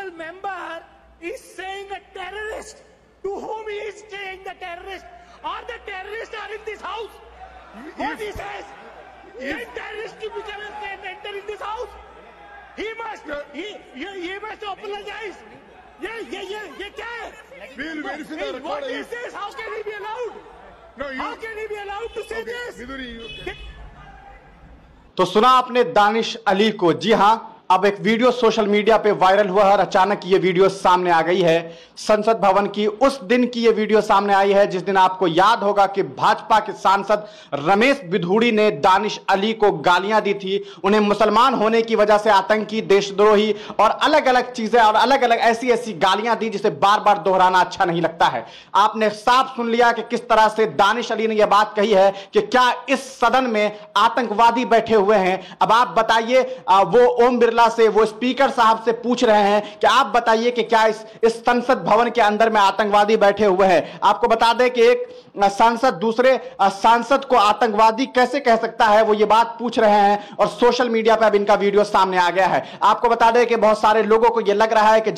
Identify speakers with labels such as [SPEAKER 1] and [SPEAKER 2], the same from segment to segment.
[SPEAKER 1] honorable member is saying a terrorist. To whom he is saying the terrorist? Or the terrorists are in this house? What he says? If terrorists can enter in this house, he must apologize. ये क्या है?
[SPEAKER 2] We'll verify the record.
[SPEAKER 1] What is this? How can he be allowed?
[SPEAKER 2] No, you.
[SPEAKER 1] How can he be allowed to say this?
[SPEAKER 2] Viduri,
[SPEAKER 3] तो सुना आपने दानिश अली को। जी हां, अब एक वीडियो सोशल मीडिया पे वायरल हुआ और अचानक ये वीडियो सामने आ गई है। संसद भवन की उस दिन की ये वीडियो सामने आई है जिस दिन आपको याद होगा कि भाजपा के सांसद रमेश बिधूड़ी ने दानिश अली को गालियां दी थी, उन्हें मुसलमान होने की वजह से आतंकी, देशद्रोही और अलग अलग चीजें और अलग अलग ऐसी ऐसी गालियां दी जिसे बार बार दोहराना अच्छा नहीं लगता है। आपने साफ सुन लिया कि किस तरह से दानिश अली ने यह बात कही है कि क्या इस सदन में आतंकवादी बैठे हुए हैं। अब आप बताइए, वो ओम बिरला से, वो स्पीकर साहब से पूछ रहे हैं कि आप बताइए कि क्या इस संसद भवन के अंदर में आतंकवादी बैठे हुए हैं। आपको बता दें कि एक सांसद दूसरे सांसद को आतंकवादी कैसे कह सकता है, वो ये बात पूछ रहे हैं और सोशल मीडिया पर अब इनका वीडियो सामने आ गया है। आपको बता दें कि बहुत सारे लोगों को यह लग रहा है कि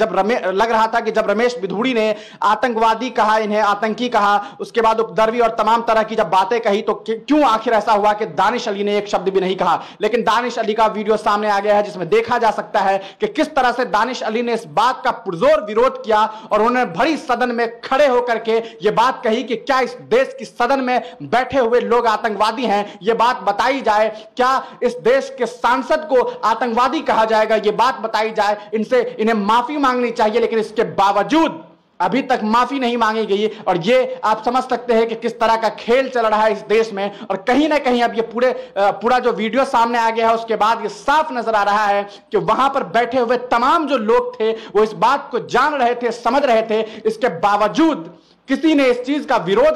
[SPEAKER 3] जब रमेश बिधूड़ी ने आतंकवादी कहा, इन्हें आतंकी कहा, उसके बाद उपद्रवी और तमाम तरह की जब बातें कही तो क्यों आखिर ऐसा हुआ कि दानिश अली ने एक शब्द भी नहीं कहा। लेकिन दानिश अली का वीडियो सामने आ गया है जिसमें देखा जा सकता है कि किस तरह से दानिश अली ने इस बात का पुरजोर विरोध किया और उन्होंने भरी सदन में खड़े होकर के यह बात कही कि क्या इस देश की सदन में बैठे हुए लोग आतंकवादी हैं। यह बात बताई जाए, क्या इस देश के सांसद को आतंकवादी कहा जाएगा, यह बात बताई जाए। इन्हें माफी मांगनी चाहिए, लेकिन इसके बावजूद अभी तक माफी नहीं मांगी गई और ये आप समझ सकते हैं कि किस तरह का खेल चल रहा है इस देश में। और कहीं ना कहीं अब ये पूरा जो वीडियो सामने आ गया है उसके बाद ये साफ नजर आ रहा है कि वहां पर बैठे हुए तमाम जो लोग थे वो इस बात को जान रहे थे, समझ रहे थे, इसके बावजूद किसी ने इस चीज का विरोध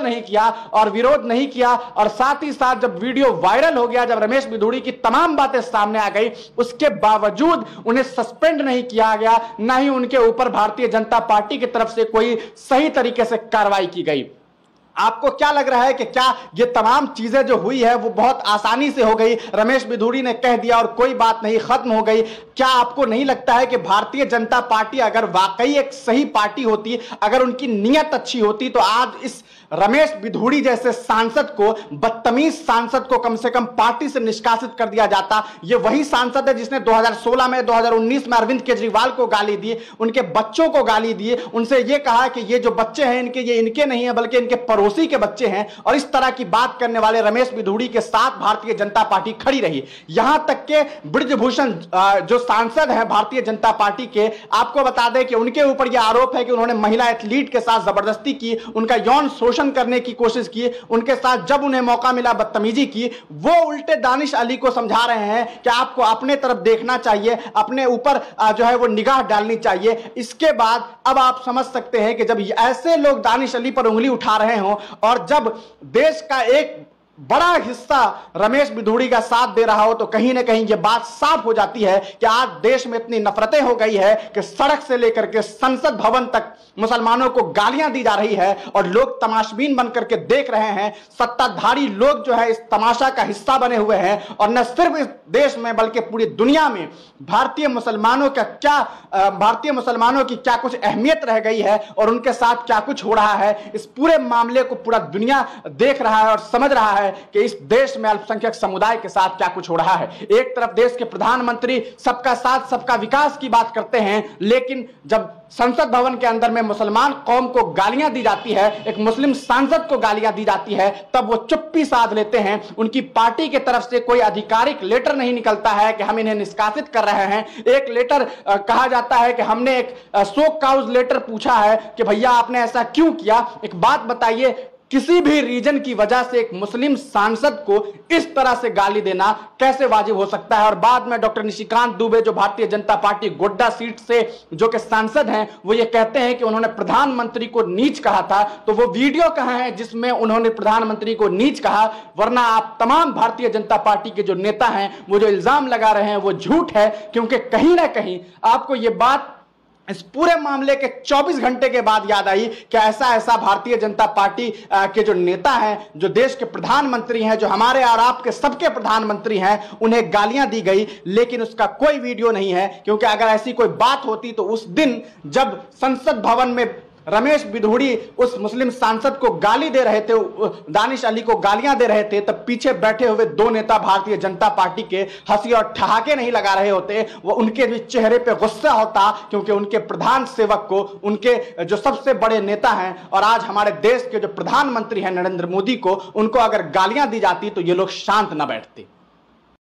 [SPEAKER 3] नहीं किया और साथ ही साथ जब वीडियो वायरल हो गया, जब रमेश बिधूड़ी की तमाम बातें सामने आ गई, उसके बावजूद उन्हें सस्पेंड नहीं किया गया, ना ही उनके ऊपर भारतीय जनता पार्टी की तरफ से कोई सही तरीके से कार्रवाई की गई। आपको क्या लग रहा है कि क्या ये तमाम चीजें जो हुई है वो बहुत आसानी से हो गई, रमेश बिधूड़ी ने कह दिया और कोई बात नहीं, खत्म हो गई? क्या आपको नहीं लगता है कि भारतीय जनता पार्टी अगर वाकई एक सही पार्टी होती, अगर उनकी नीयत अच्छी होती, तो आज इस रमेश बिधूड़ी जैसे सांसद को, बदतमीज सांसद को कम से कम पार्टी से निष्कासित कर दिया जाता। ये वही सांसद है जिसने 2016 में, 2019 में अरविंद केजरीवाल को गाली दी, उनके बच्चों को गाली दी, उनसे ये कहा कि ये जो बच्चे हैं ये इनके नहीं है बल्कि इनके पड़ोसी के बच्चे हैं। और इस तरह की बात करने वाले रमेश बिधूड़ी के साथ भारतीय जनता पार्टी खड़ी रही। यहां तक के बृजभूषण जो सांसद हैं भारतीय जनता पार्टी के, आपको बता दें कि उनके ऊपर यह आरोप है कि उन्होंने महिला एथलीट के साथ जबरदस्ती की, उनका यौन शोषण करने की कोशिश की, उनके साथ जब उन्हें मौका मिला बदतमीजी की। वो उल्टे दानिश अली को समझा रहे हैं कि आपको अपने तरफ देखना चाहिए, अपने ऊपर जो है वो निगाह डालनी चाहिए। इसके बाद अब आप समझ सकते हैं कि जब ऐसे लोग दानिश अली पर उंगली उठा रहे हों और जब देश का एक बड़ा हिस्सा रमेश बिधूड़ी का साथ दे रहा हो, तो कहीं ना कहीं यह बात साफ हो जाती है कि आज देश में इतनी नफरतें हो गई है कि सड़क से लेकर के संसद भवन तक मुसलमानों को गालियां दी जा रही है और लोग तमाशबीन बन करके देख रहे हैं। सत्ताधारी लोग जो है इस तमाशा का हिस्सा बने हुए हैं और न सिर्फ इस देश में बल्कि पूरी दुनिया में भारतीय मुसलमानों की क्या कुछ अहमियत रह गई है और उनके साथ क्या कुछ हो रहा है, इस पूरे मामले को पूरा दुनिया देख रहा है और समझ रहा है कि इस देश में अल्पसंख्यक समुदाय के साथ क्या कुछ हो रहा है। एक तरफ देश के प्रधानमंत्री सबका साथ सबका विकास की बात करते हैं, लेकिन जब संसद भवन के अंदर में मुसलमान कौम को गालियां दी जाती है, एक मुस्लिम सांसद को गालियां दी जाती है, तब वो चुप्पी साध लेते हैं। उनकी पार्टी की तरफ से कोई आधिकारिक लेटर नहीं निकलता है कि हम इन्हें निष्कासित कर रहे हैं। एक लेटर कहा जाता है कि हमने एक शो काउज लेटर पूछा है कि भैया आपने ऐसा क्यों किया। एक बात बताइए, किसी भी रीजन की वजह से एक मुस्लिम सांसद को इस तरह से गाली देना कैसे वाजिब हो सकता है। और बाद में डॉक्टर निशिकांत दुबे जो भारतीय जनता पार्टी गोड्डा सीट से जो कि सांसद हैं, वो ये कहते हैं कि उन्होंने प्रधानमंत्री को नीच कहा था। तो वो वीडियो कहां है जिसमें उन्होंने प्रधानमंत्री को नीच कहा? वरना आप तमाम भारतीय जनता पार्टी के जो नेता हैं वो जो इल्जाम लगा रहे हैं वो झूठ है, क्योंकि कहीं ना कहीं आपको ये बात इस पूरे मामले के 24 घंटे के बाद याद आई कि ऐसा भारतीय जनता पार्टी के जो नेता हैं, जो देश के प्रधानमंत्री हैं, जो हमारे और आपके सबके प्रधानमंत्री हैं, उन्हें गालियां दी गई, लेकिन उसका कोई वीडियो नहीं है। क्योंकि अगर ऐसी कोई बात होती तो उस दिन जब संसद भवन में रमेश बिधूड़ी उस मुस्लिम सांसद को गाली दे रहे थे, दानिश अली को गालियां दे रहे थे, तब पीछे बैठे हुए दो नेता भारतीय जनता पार्टी के हंसी और ठहाके नहीं लगा रहे होते, वो उनके भी चेहरे पे गुस्सा होता, क्योंकि उनके प्रधान सेवक को, उनके जो सबसे बड़े नेता हैं और आज हमारे देश के जो प्रधानमंत्री हैं नरेंद्र मोदी को, उनको अगर गालियां दी जाती तो ये लोग शांत न बैठते।